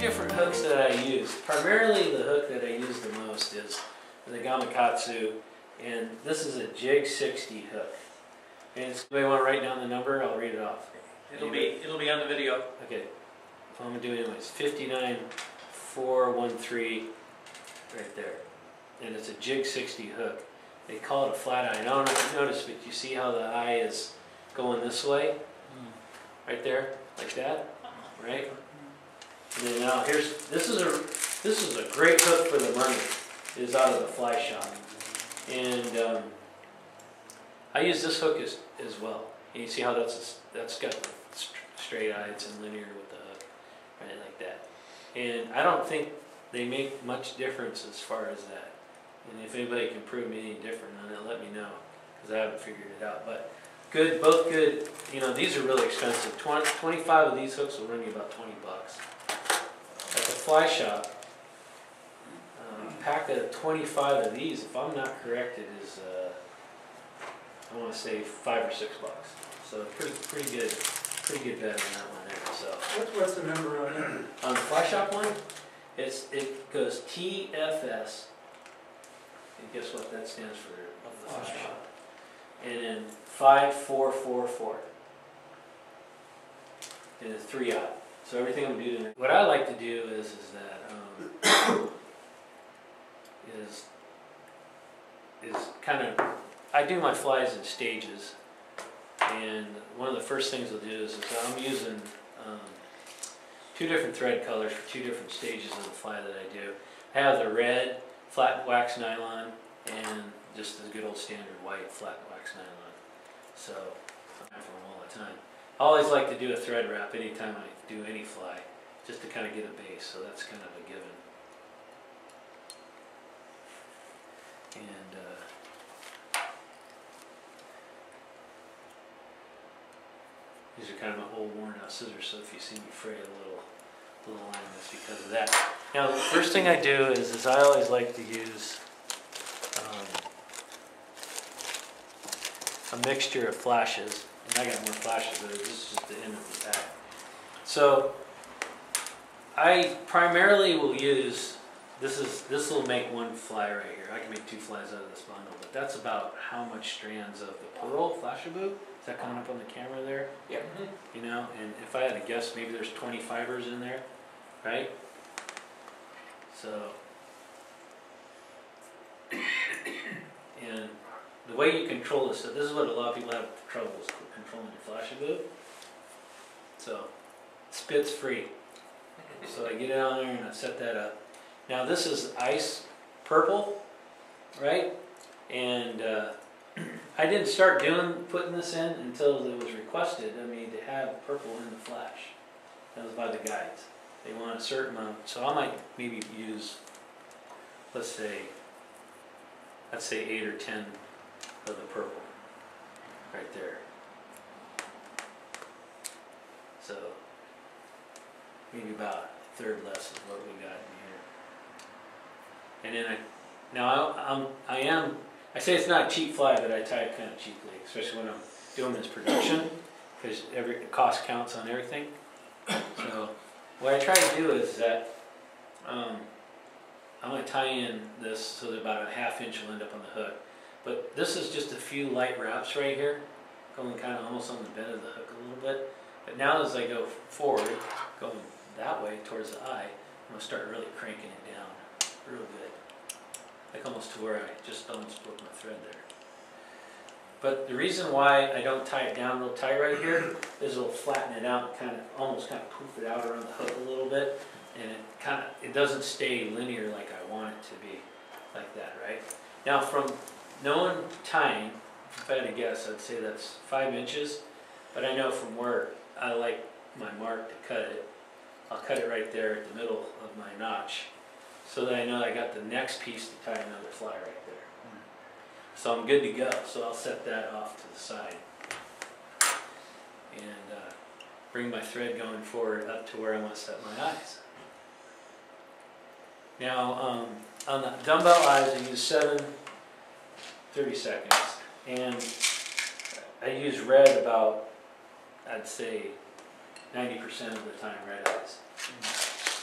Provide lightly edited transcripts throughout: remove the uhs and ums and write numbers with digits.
different hooks that I use. Primarily the hook that I use the most is the Gamakatsu, and this is a Jig 60 hook. And it's, do I want to write down the number? I'll read it off. It'll be on the video. Okay, so I'm going to do it anyways. 59413 right there. And it's a Jig 60 hook. They call it a flat eye. I don't know if you noticed, but you see how the eye is going this way? Right there, like that, right? And then now here's, this is a great hook for the money. It is out of the Fly Shop. And I use this hook as well. And you see how that's got straight eyes and linear with the hook, right, like that. And I don't think they make much difference as far as that. And if anybody can prove me any different on it, let me know, because I haven't figured it out. But good, both good. You know, these are really expensive. 25 of these hooks will run you about 20 bucks. At the Fly Shop, a pack of 25 of these, if I'm not correct, it is, I want to say $5 or $6 bucks. So pretty good bet on that one there. So What's the number on it? on the Fly Shop one, it goes TFS. And guess what that stands for? Of the Fly Shop. And then 5444. And it's 3-aught. So everything I'm doing. What I like to do is kind of, I do my flies in stages, and one of the first things I'll do is I'm using 2 different thread colors for 2 different stages of the fly that I do. I have the red flat wax nylon and just the good old standard white flat wax nylon. So I have them all the time. I always like to do a thread wrap anytime I do any fly, just to kind of get a base, so that's kind of a given. And these are kind of my old worn out scissors, so if you see me fray a little line, that's because of that. Now the first thing I do is I always like to use a mixture of flashes. And I got more flashes, but this is just the end of the pack. So I primarily will use, this will make one fly right here. I can make 2 flies out of this bundle, but that's about how much strands of the pearl Flashabou. Is that coming up on the camera there? Yeah. You know, and if I had to guess, maybe there's 20 fibers in there, right? So, and the way you control this, this is what a lot of people have trouble is controlling the Flashabou. So, spit's free. So I get it on there and I set that up. Now this is ice purple, right? And I didn't start putting this in until it was requested of me to have purple in the flash. That was by the guides. They want a certain amount. So I might maybe use, let's say 8 or 10 of the purple right there. So maybe about a third less is what we got in here. And then I say it's not a cheap fly, but I tie it kind of cheaply, especially when I'm doing this production, because every cost counts on everything. So what I try to do is that I'm going to tie in this so that about a ½ inch will end up on the hook. But this is just a few light wraps right here, going kind of almost on the bend of the hook a little bit. But now as I go forward, going that way towards the eye, I'm going to start really cranking it down real good. Like almost to where I just almost broke my thread there. But the reason why I don't tie it down real tight right here is it'll flatten it out and almost poof it out around the hook a little bit, and it doesn't stay linear like I want it to be, like that, right? Now from knowing tying, if I had to guess, I'd say that's 5 inches, but I know from where I like my mark to cut it, I'll cut it right there at the middle of my notch, so that I know I got the next piece to tie another fly right there. So I'm good to go. So I'll set that off to the side and bring my thread going forward up to where I want to set my eyes. Now on the dumbbell eyes I use 7/30 seconds, and I use red about, I'd say 90% of the time, red eyes.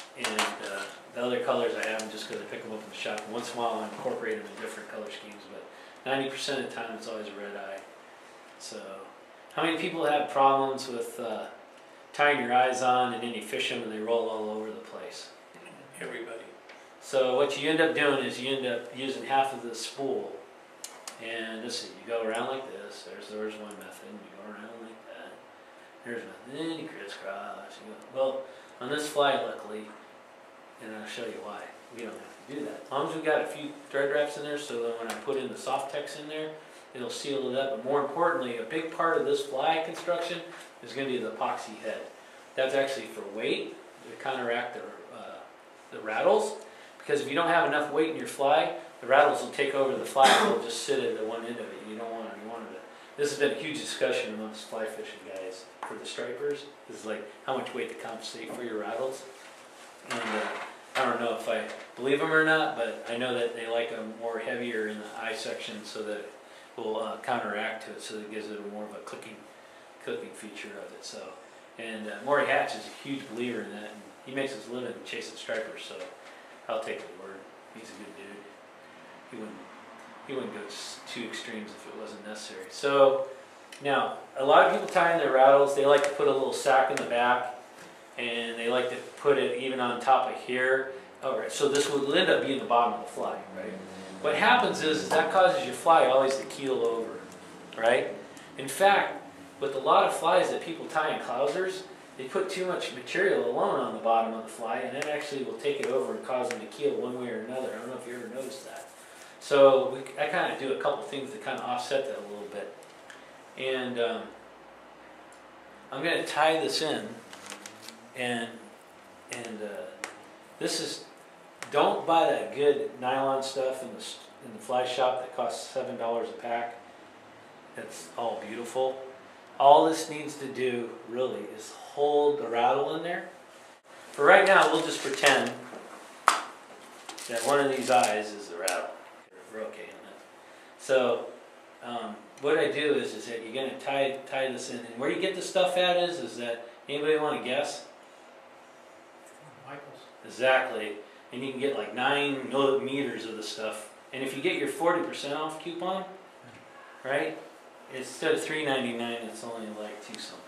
And the other colors I have them just because I pick them up in the shop. And once in a while I incorporate them in different color schemes, but 90% of the time it's always a red eye. So, how many people have problems with tying your eyes on and then you fish them and they roll all over the place? Everybody. So what you end up doing is you end up using half of the spool. And let's see, you go around like this. There's one method. You go around like that. There's method. Then you crisscross. You go. Well, on this fly, luckily, and I'll show you why, we don't have to do that. As long as we've got a few thread wraps in there, so that when I put in the Softex in there, it'll seal it up. But more importantly, a big part of this fly construction is going to be the epoxy head. That's actually for weight to counteract the rattles. Because if you don't have enough weight in your fly, the rattles will take over the fly and they'll just sit at the one end of it. You don't want it. You want it. This has been a huge discussion amongst fly fishing guys for the stripers. This is like how much weight to compensate for your rattles. And I don't know if I believe them or not, but I know that they like them more heavier in the eye section so that it will counteract to it, so that it gives it more of a clicking feature of it. So, and Maury Hatch is a huge believer in that, and he makes his living chasing stripers. So I'll take the word. He's a good dude. He wouldn't go too extremes if it wasn't necessary. So now, a lot of people tie in their rattles. They like to put a little sack in the back, and they like to put it even on top of here. All right, so this would end up being the bottom of the fly, right? What happens is that causes your fly always to keel over, right? In fact, with a lot of flies that people tie in clousers, they put too much material alone on the bottom of the fly, and it actually will take it over and cause them to keel one way or another. I don't know if you ever noticed that. So I kind of do a couple things to kind of offset that a little bit. And I'm going to tie this in, and this is, don't buy that good nylon stuff in the fly shop that costs $7 a pack. It's all beautiful. All this needs to do really is hold the rattle in there. For right now, we'll just pretend that one of these eyes is the rattle. We're okay on that. So what I do is that you're going to tie this in, and where you get the stuff at is that, anybody want to guess? Michael's. Exactly. And you can get like 9 millimeters of the stuff. And if you get your 40% off coupon, right? Instead of $3.99, it's only like $2 something.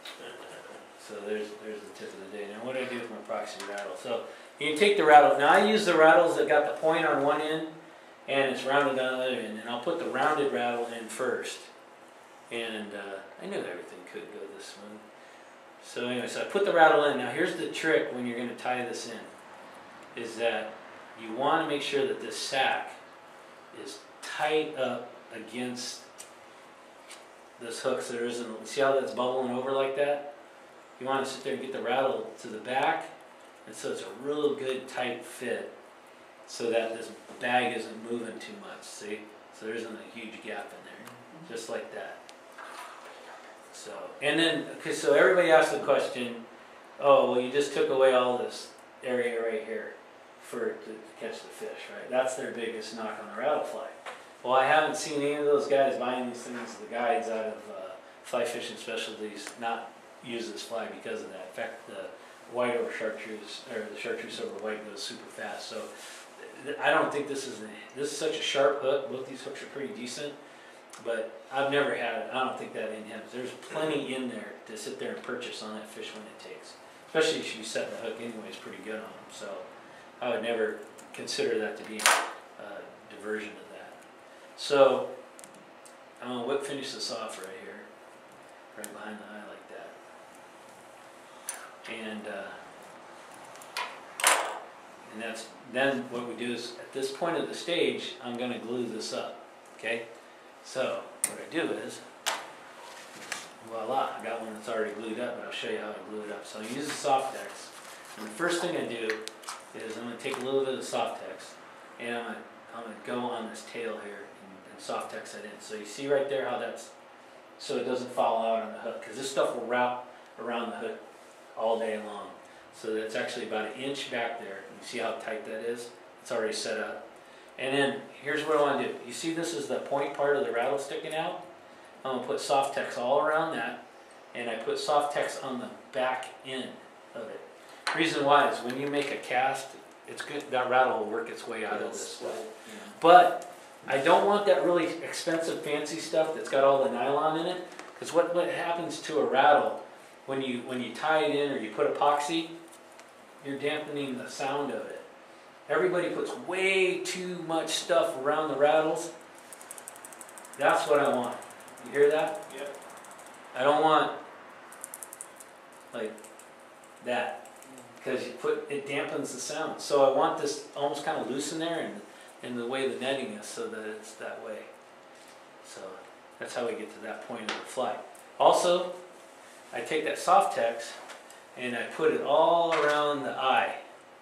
So there's the tip of the day. Now what do I do with my proxy rattle? So you can take the rattle. Now I use the rattles that got the point on one end and it's rounded on the other end. And I'll put the rounded rattle in first. And I knew everything could go this one. So anyway, so I put the rattle in. Now here's the trick when you're going to tie this in, is that you want to make sure that this sack is tight up against this hook so there isn't, see how that's bubbling over like that? You want to sit there and get the rattle to the back, and so it's a real good tight fit so that this bag isn't moving too much, see? So there isn't a huge gap in there, just like that. So, and then, okay, so everybody asks the question, oh, well you just took away all this area right here to catch the fish, right? That's their biggest knock on the rattle fly. Well, I haven't seen any of those guys buying these things, the guides out of Fly Fishing Specialties, not use this fly because of that. In fact, the white over chartreuse, or the chartreuse over white goes super fast. So I don't think this is such a sharp hook. Both these hooks are pretty decent, but I've never had, I don't think that in him. There's plenty in there to sit there and purchase on that fish when it takes. Especially if you set the hook anyways pretty good on them. So I would never consider that to be a diversion of that. So I'm going to whip finish this off right here, right behind the eye like that. And that's, then what we do is, at this point of the stage, I'm going to glue this up, okay? So what I do is, voila, I got one that's already glued up, but I'll show you how I glue it up. So I use the Softex, and the first thing I do is I'm going to take a little bit of Softex, and I'm going to go on this tail here and Softex it in. So you see right there how that's, so it doesn't fall out on the hook, because this stuff will wrap around the hook all day long. So that's actually about 1 inch back there. You see how tight that is? It's already set up. And then here's what I want to do. You see this is the point part of the rattle sticking out? I'm going to put Softex all around that, and I put Softex on the back end of it. Reason why is when you make a cast, it's good, that rattle will work its way out of this. Well, But I don't want that really expensive fancy stuff that's got all the nylon in it, because what happens to a rattle when you tie it in or you put epoxy, you're dampening the sound of it. Everybody puts way too much stuff around the rattles. That's what I want. You hear that? Yep. I don't want like that, because it dampens the sound. So I want this almost kind of loose in there and the way the netting is, so that it's that way. So that's how we get to that point of the fly. Also, I take that Softex and I put it all around the eye,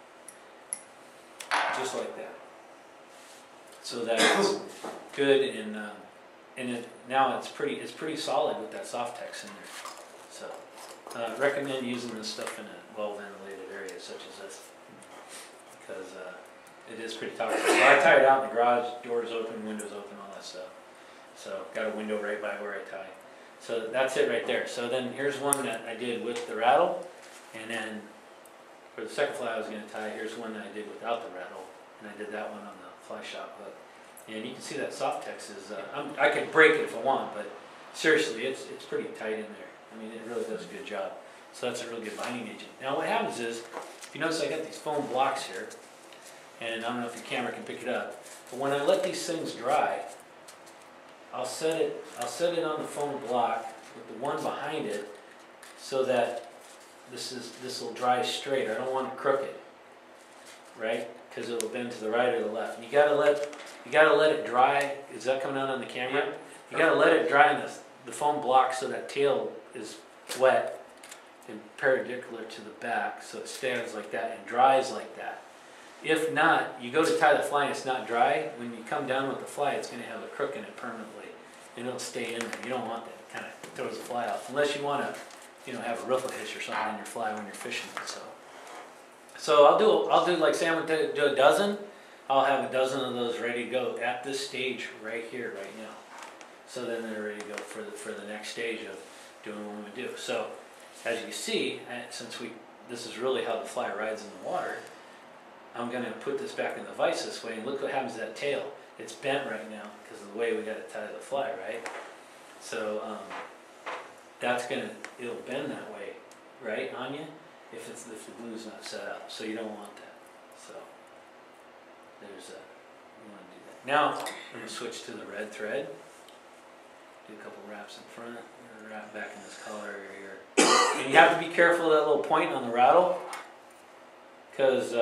just like that, so that it's good and now it's pretty solid with that Softex in there. So recommend using this stuff in a well-ventilated area such as this, because it is pretty toxic. So I tie it out in the garage, doors open, windows open, all that stuff. So got a window right by where I tie. So that's it right there. So then here's one that I did with the rattle, and then for the second fly I was going to tie, here's one that I did without the rattle, and I did that one on the fly shop hook. And you can see that Softex is, I could break it if I want, but seriously, it's pretty tight in there. I mean, it really does a good job. So that's a really good binding agent. Now what happens is, if you notice I got these foam blocks here, and I don't know if your camera can pick it up, but when I let these things dry, I'll set it on the foam block with the one behind it, so that this will dry straight. I don't want it crooked, right? Because it will bend to the right or the left. And you gotta let it dry. Is that coming out on the camera? Yep. You gotta let it dry in the foam block so that tail is wet and perpendicular to the back, so it stands like that and dries like that. If not, you go to tie the fly and it's not dry, when you come down with the fly, it's going to have a crook in it permanently, and it'll stay in there. You don't want that. It kind of throws the fly off, unless you want to, have a riffle hitch or something in your fly when you're fishing. So I'll do like say I'm going to do a dozen. I'll have a dozen of those ready to go at this stage right here, right now. So then they're ready to go for the next stage of doing what we do. So as you see, since this is really how the fly rides in the water, I'm going to put this back in the vise this way, and look what happens to that tail. It's bent right now because of the way we got to tie the fly, right? So it'll bend that way, right, on you, if the glue's not set up. So you don't want that. So you want to do that. Now I'm going to switch to the red thread. Do a couple wraps in front, and a wrap back in this collar area here. And you have to be careful of that little point on the rattle, because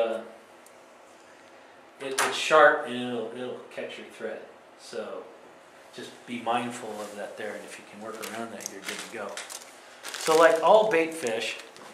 it's sharp and it'll catch your thread. So just be mindful of that there, and if you can work around that, you're good to go. So like all bait fish,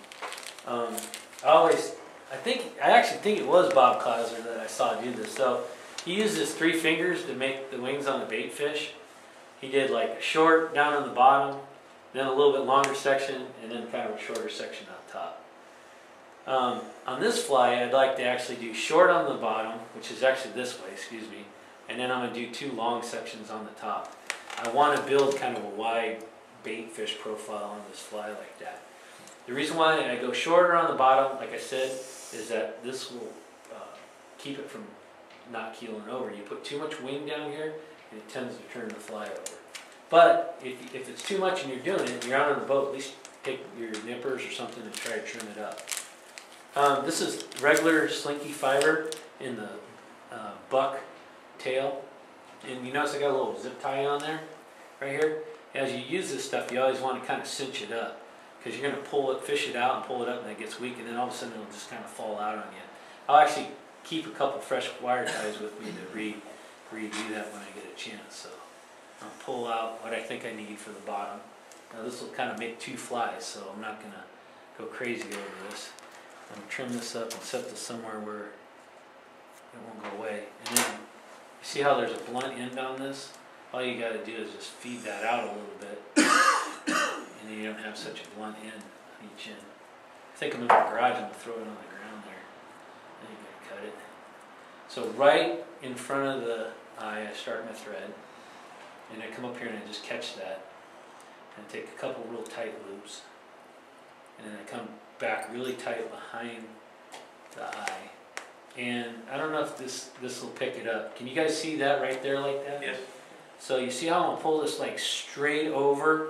I actually think it was Bob Clauser that I saw do this. So he used his 3 fingers to make the wings on the bait fish. He did like a short down on the bottom, then a little bit longer section, and then kind of a shorter section on top. On this fly, I'd like to actually do short on the bottom, which is actually this way, excuse me, and then I'm going to do 2 long sections on the top. I want to build kind of a wide bait fish profile on this fly like that. The reason why I go shorter on the bottom, like I said, is that this will keep it from not keeling over. You put too much wing down here, and it tends to turn the fly over. But if it's too much and you're doing it, you're out on the boat, at least take your nippers or something and try to trim it up. This is regular slinky fiber in the buck tail. And you notice I got a little zip tie on there, right here. As you use this stuff, you always want to kind of cinch it up, because you're going to fish it out and pull it up, and it gets weak, and then all of a sudden it'll just kind of fall out on you. I'll actually keep a couple fresh wire ties with me to redo that when I get a chance. So I'll pull out what I think I need for the bottom. Now this will kind of make 2 flies, so I'm not going to go crazy over this. I'm going to trim this up and set this somewhere where it won't go away. And then you see how there's a blunt end on this? All you got to do is just feed that out a little bit, and then you don't have such a blunt end on each end. I think I'm in my garage, I'm going to throw it on the ground there. Then you got to cut it. So right in front of the eye, I start my thread, and I come up here and I just catch that, and take a couple real tight loops, and then I come back really tight behind the eye. And I don't know if this will pick it up. Can you guys see that right there like that? Yes. So you see how I'm gonna pull this like straight over,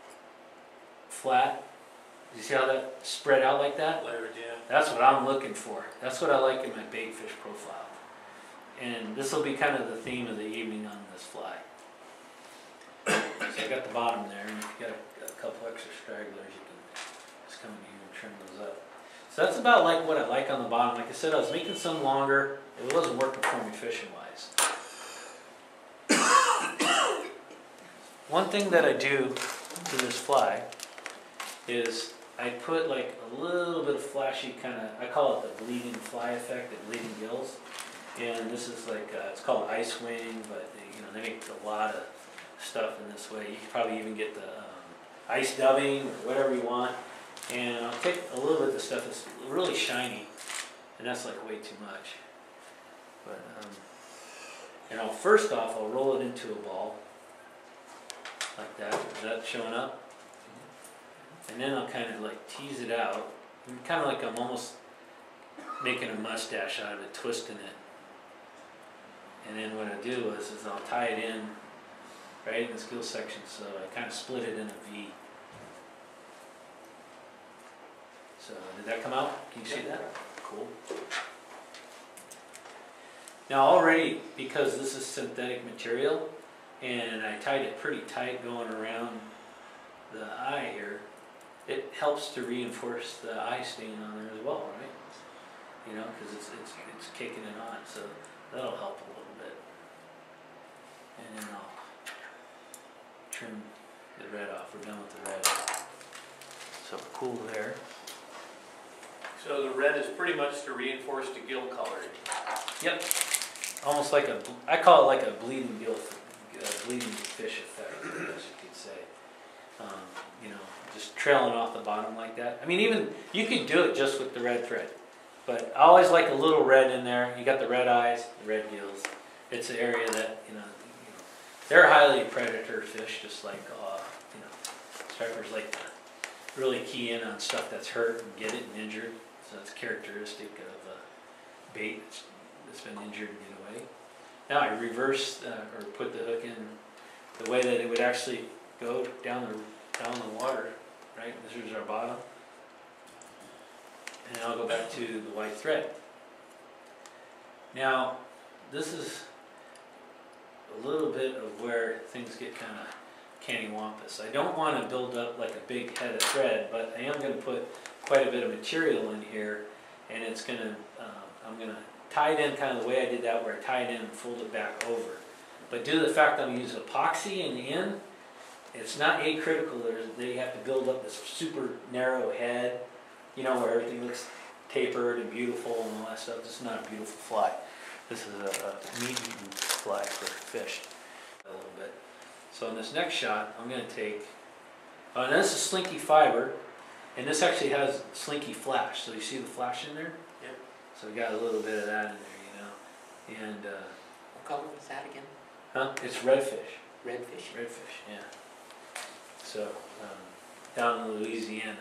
flat? You see how that spread out like that? Layered, yeah. That's what I'm looking for. That's what I like in my bait fish profile. And this will be kind of the theme of the evening on this fly. So I got the bottom there, and if you got a couple extra stragglers, you can just come in here and trim those up. So that's about like what I like on the bottom. Like I said, I was making some longer. It wasn't working for me fishing wise. One thing that I do to this fly is I put like a little bit of flashy kind of, I call it the bleeding fly effect, the bleeding gills. And this is like, it's called Ice Wing, but they make a lot of stuff in this way. You can probably even get the ice dubbing or whatever you want. And I'll take a little bit of the stuff that's really shiny, and that's like way too much. But, and first off, I'll roll it into a ball, like that. Is that showing up? And then I'll kind of like tease it out, kind of like I'm almost making a mustache out of it, twisting it. And then what I do is I'll tie it in right in this gill section, so I kind of split it in a V. So did that come out? Can you see that? Cool. Now already, because this is synthetic material, and I tied it pretty tight going around the eye here, it helps to reinforce the eye stain on there as well, right? Because it's kicking it on, so that'll help a little bit. And then I'll trim the red off. We're done with the red. So cool there. So the red is pretty much to reinforce the gill coloring. Yep. Almost like I call it like a bleeding gill, bleeding fish effect, I guess you could say. Just trailing off the bottom like that. I mean, even, you could do it just with the red thread. But I always like a little red in there. You got the red eyes, the red gills. It's an area that, they're highly predator fish, just like, stripers like to really key in on stuff that's hurt and get it and injured. So that's characteristic of a bait that's been injured and get away. Now I reverse or put the hook in the way that it would actually go down the water, right? This is our bottom. And I'll go back to the white thread. Now, this is a little bit of where things get kind of cantywampus. I don't want to build up like a big head of thread, but I am going to put quite a bit of material in here, and it's going to, I'm going to tie it in kind of the way I did that, where I tie it in and fold it back over. But due to the fact that I'm using epoxy in the end, it's not acritical. They have to build up this super narrow head, where everything looks tapered and beautiful and all that stuff. This is not a beautiful fly. This is a meat-eating fly for fish a little bit. So in this next shot, I'm going to take, and this is slinky fiber, and this actually has slinky flash. So you see the flash in there? Yep. So we got a little bit of that in there, And what color was that again? It's redfish. Redfish? Redfish, yeah. So, down in Louisiana.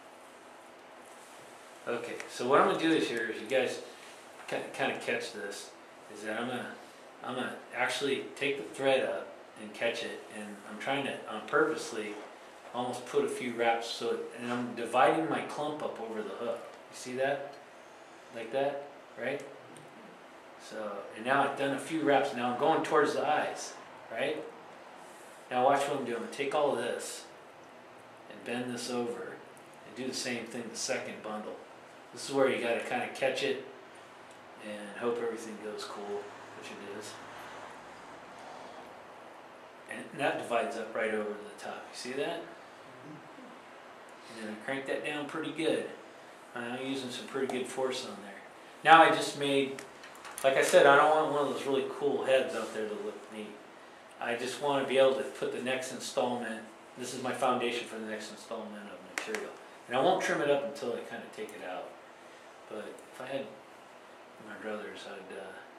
Okay, so what I'm going to do is here is you guys kind of catch this, is that I'm gonna actually take the thread up and catch it, and I'm trying to purposely almost put a few wraps, and I'm dividing my clump up over the hook. You see that? Like that, right? So, and now I've done a few wraps. Now I'm going towards the eyes, right? Now watch what I'm doing. Take all of this and bend this over and do the same thing the second bundle. This is where you got to kind of catch it and hope everything goes cool, which it is. And that divides up right over the top. You see that? And then I crank that down pretty good. I'm using some pretty good force on there. Now I just made, like I said, I don't want one of those really cool heads out there to look neat. I just want to be able to put the next installment, this is my foundation for the next installment of material. And I won't trim it up until I kind of take it out. But if I had my druthers, I'd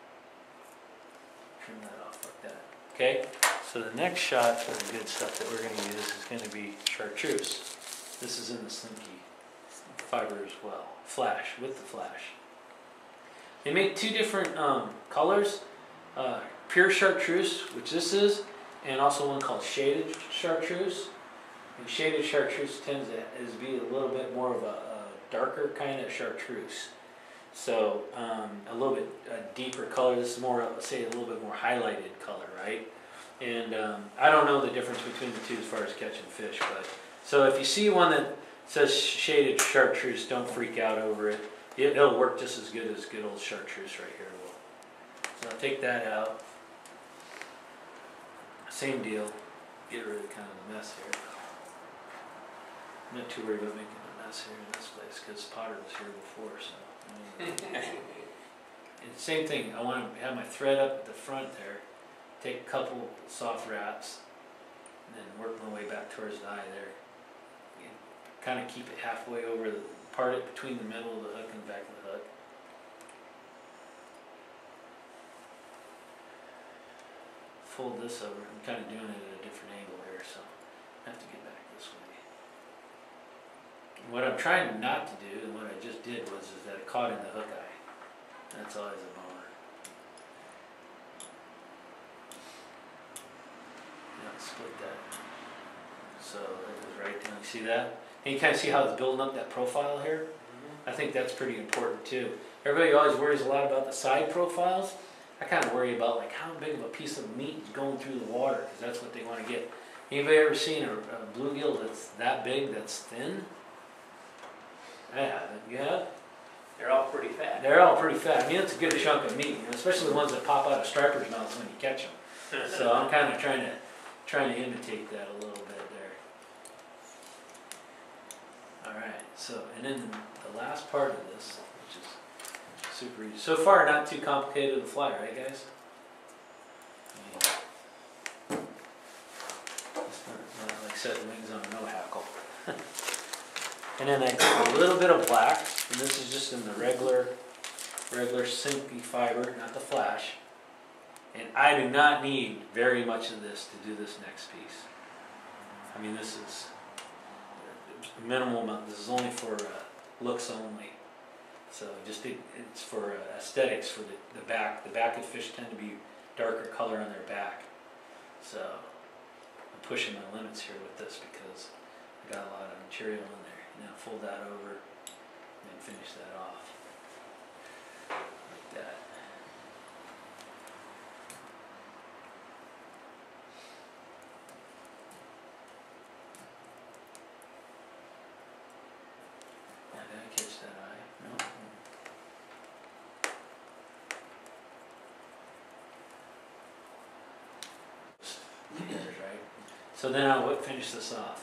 trim that off like that. Okay, so the next shot for the good stuff that we're going to use is going to be chartreuse. This is in the slinky fiber as well. Flash, with the flash. They make two different colors. Pure chartreuse, which this is, and also one called shaded chartreuse. And shaded chartreuse tends to be a little bit more of a darker kind of chartreuse. So a little bit deeper color. This is more, say, a little bit more highlighted color, right? And I don't know the difference between the two as far as catching fish, but so if you see one that says shaded chartreuse, don't freak out over it. It'll work just as good as good old chartreuse right here will. So I'll take that out. Same deal. Get rid of kind of the mess here. I'm not too worried about making a mess here in this place because Potter was here before, so. And same thing, I want to have my thread up at the front there, take a couple soft wraps, and then work my way back towards the eye there. Kind of keep it halfway over, part it between the middle of the hook and the back of the hook. Fold this over, I'm kind of doing it at a different angle here, so I have to get back this way. What I'm trying not to do, and what I just did, is that it caught in the hook eye. That's always a bummer. Now split that. So that goes right down. You see that? And you kind of see how it's building up that profile here? I think that's pretty important too. Everybody always worries a lot about the side profiles. I kind of worry about like how big of a piece of meat is going through the water, because that's what they want to get. Anybody ever seen a bluegill that's that big, that's thin? I haven't. You have? They're all pretty fat. They're all pretty fat. I mean, it's a good chunk of meat, especially the ones that pop out of stripers' mouths when you catch them. So I'm kind of trying to imitate that a little bit there. All right. So, and then the last part of this, which is super easy. So far, not too complicated to fly, right, guys? It's not like setting wings on a no-hackle. And then I take a little bit of black, and this is just in the regular Sinky fiber, not the flash. And I do not need very much of this to do this next piece. I mean, this is minimal amount. This is only for looks only. So just it's for aesthetics for the back. The back of fish tend to be darker color on their back. So I'm pushing my limits here with this because I got a lot of material in there. Now fold that over and then finish that off like that. Now did I catch that eye? No. Right? So then I'll finish this off.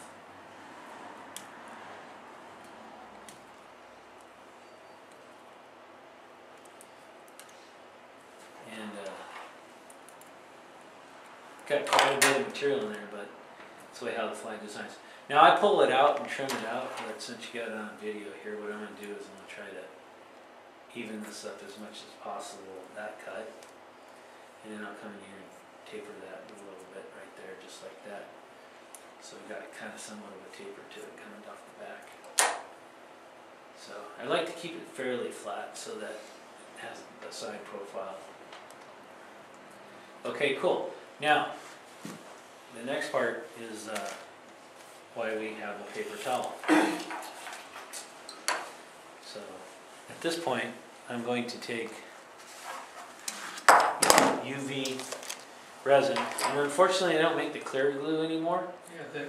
Got quite a bit of material in there, but that's the way how the fly designs. Now I pull it out and trim it out, but since you got it on video here, what I'm going to do is I'm going to try to even this up as much as possible, that cut. And then I'll come in here and taper that a little bit right there, just like that. So we got kind of somewhat of a taper to it coming off the back. So I like to keep it fairly flat so that it has a side profile. Okay, cool. Now, the next part is why we have a paper towel. So, at this point, I'm going to take UV resin, and unfortunately I don't make the clear glue anymore. Yeah,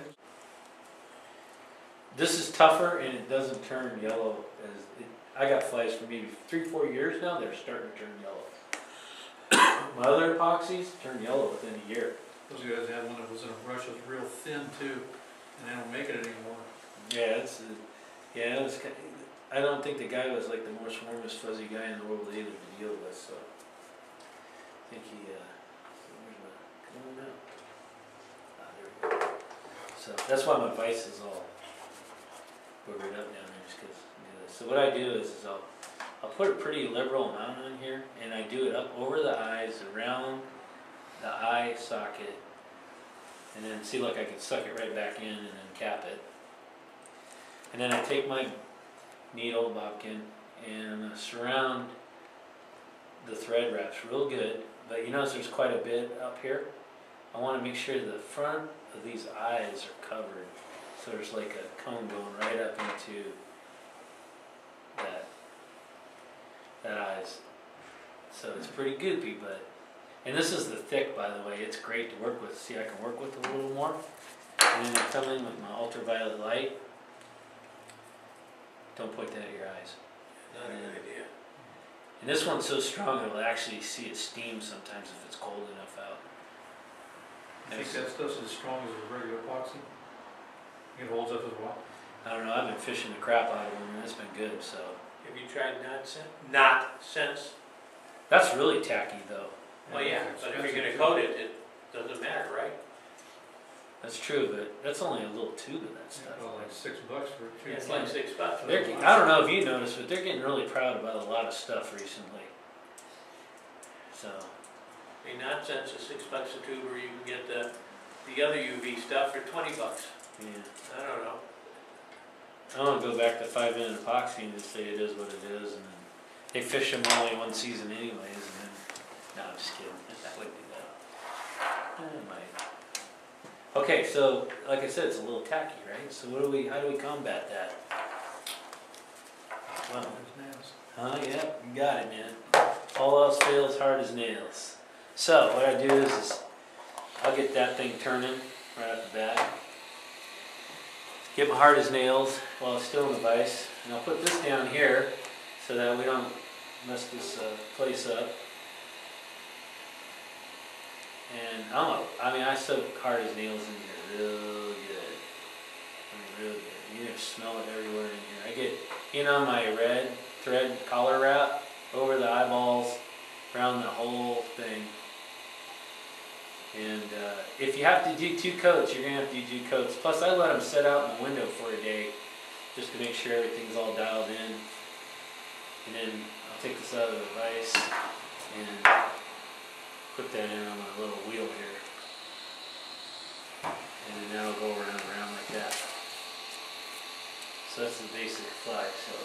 this is tougher and it doesn't turn yellow. I got flies for maybe 3-4 years now, they're starting to turn yellow. My other epoxies turn yellow within a year. Those guys had one that was in a brush that was real thin too, and they don't make it anymore. Yeah, I don't think the guy was like the most warmest fuzzy guy in the world either to deal with, so I think he, come on out. There we go. So that's why my vise is all boogered up down there, just because I do this. So what I do is I'll put a pretty liberal amount on here, and I do it up over the eyes, around the eye socket, and then see, like I can suck it right back in and then cap it. And then I take my needle bobkin, and I'm gonna surround the thread wraps real good. But you notice there's quite a bit up here. I want to make sure the front of these eyes are covered, so there's like a cone going right up into that eyes. So it's pretty goopy, but, and this is the thick, by the way. It's great to work with. See, I can work with it a little more. And then I come in with my ultraviolet light. Don't point that at your eyes. Not a good idea. And this one's so strong it'll actually see it steam sometimes if it's cold enough out. I think that stuff's as strong as a regular epoxy. It holds up as well. I don't know, I've been fishing the crap out of them and it's been good, so. Have you tried Not-Sense? That's really tacky though. Well, yeah, It's but if you're expensive, gonna coat it, it doesn't matter, right? That's true, but that's only a little tube of that stuff. Well, like $6 for a Yeah, tube. it's like $6. I don't know if you noticed, but they're getting really proud about a lot of stuff recently. So, I mean, Not-Sense is $6 a tube, or you can get the other UV stuff for $20. yeah. I don't know. I want to go back to 5-minute epoxy and just say it is what it is, and then they fish them only one season anyways, and then, no, I'm just kidding, I wouldn't do that. I might. Okay, so, like I said, it's a little tacky, right? So how do we combat that? Well, yeah, you got it, man. All else fails, hard as nails. So, what I do is I'll get that thing turning right off the bat. Get my hard as nails while it's still in the vise. And I'll put this down here so that we don't mess this place up. And I soak hard as nails in here real good. Real good. You're gonna smell it everywhere in here. I get my red thread collar wrap over the eyeballs, around the whole thing. And if you have to do 2 coats, you're going to have to do 2 coats. Plus, I let them set out in the window for a day just to make sure everything's all dialed in. And then I'll take this out of the vise and put that in on my little wheel here. And then that'll go around like that. So that's the basic fly. So